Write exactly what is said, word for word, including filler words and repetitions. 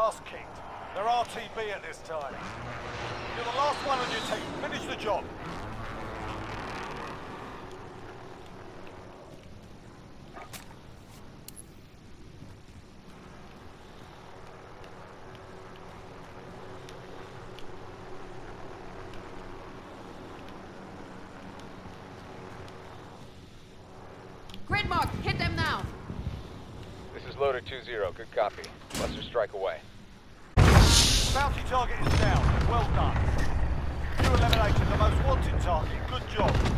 ass kicked. They're R T B at this time. You're the last one on your team. Finish the job. Grid mark, hit them now. This is Loader two zero, good copy. Buster strike away. Bounty target is down. Well done. You eliminated the most wanted target. Good job.